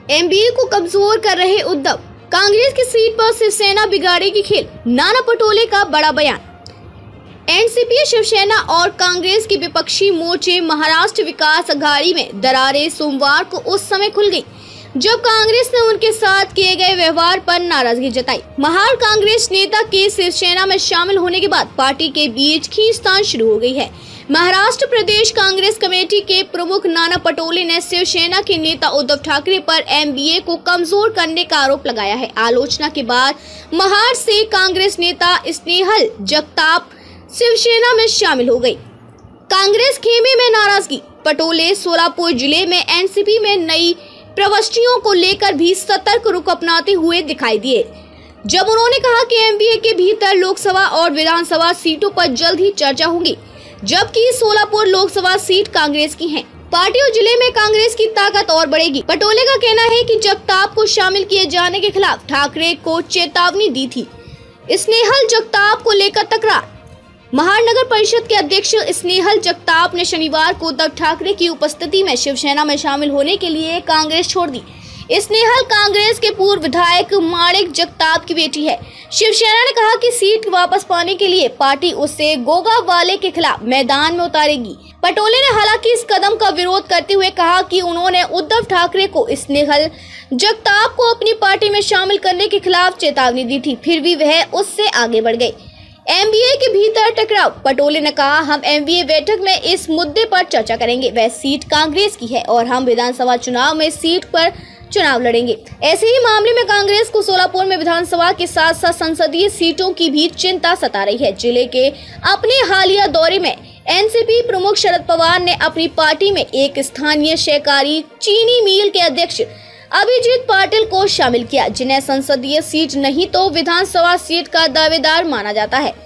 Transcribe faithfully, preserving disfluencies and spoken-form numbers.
MBA को कमजोर कर रहे उद्धव, कांग्रेस की सीट पर शिवसेना बिगाड़ेगी खेल, नाना पटोले का बड़ा बयान। एनसीपी, शिवसेना और कांग्रेस के विपक्षी मोर्चे महाराष्ट्र विकास अघाड़ी में दरारें सोमवार को उस समय खुल गई जब कांग्रेस ने उनके साथ किए गए व्यवहार पर नाराजगी जताई। महार कांग्रेस नेता के शिवसेना में शामिल होने के बाद पार्टी के बीच खींचतान शुरू हो गई है। महाराष्ट्र प्रदेश कांग्रेस कमेटी के प्रमुख नाना पटोले ने शिवसेना के नेता उद्धव ठाकरे पर एमबीए को कमजोर करने का आरोप लगाया है। आलोचना के बाद महार से कांग्रेस नेता स्नेहल जगताप शिवसेना में शामिल हो गई। कांग्रेस खेमे में नाराजगी, पटोले सोलापुर जिले में एनसीपी में नई प्रविष्टियों को लेकर भी सतर्क रुख अपनाते हुए दिखाई दिए, जब उन्होंने कहा कि एमबीए के भीतर लोकसभा और विधानसभा सीटों पर जल्द ही चर्चा होगी, जबकि सोलापुर लोकसभा सीट कांग्रेस की है। पार्टी और जिले में कांग्रेस की ताकत और बढ़ेगी। पटोले का कहना है कि जगताप को शामिल किए जाने के खिलाफ ठाकरे को चेतावनी दी थी। स्नेहल जगताप को लेकर तकरार, महार नगर परिषद के अध्यक्ष स्नेहल जगताप ने शनिवार को उद्धव ठाकरे की उपस्थिति में शिवसेना में शामिल होने के लिए कांग्रेस छोड़ दी। स्नेहल कांग्रेस के पूर्व विधायक माणिक जगताप की बेटी है। शिवसेना ने कहा कि सीट वापस पाने के लिए पार्टी उसे गोगा वाले के खिलाफ मैदान में उतारेगी। पटोले ने हालांकि इस कदम का विरोध करते हुए कहा कि उन्होंने उद्धव ठाकरे को स्नेहल जगताप को अपनी पार्टी में शामिल करने के खिलाफ चेतावनी दी थी, फिर भी वह उससे आगे बढ़ गए। एमबीए के भीतर टकराव, पटोले ने कहा, हम एमबीए बैठक में इस मुद्दे पर चर्चा करेंगे। वह सीट कांग्रेस की है और हम विधानसभा चुनाव में सीट पर चुनाव लड़ेंगे। ऐसे ही मामले में कांग्रेस को सोलापुर में विधानसभा के साथ साथ संसदीय सीटों की भी चिंता सता रही है। जिले के अपने हालिया दौरे में एनसीपी प्रमुख शरद पवार ने अपनी पार्टी में एक स्थानीय सहकारी चीनी मिल के अध्यक्ष अभिजीत पाटिल को शामिल किया, जिन्हें संसदीय सीट नहीं तो विधानसभा सीट का दावेदार माना जाता है।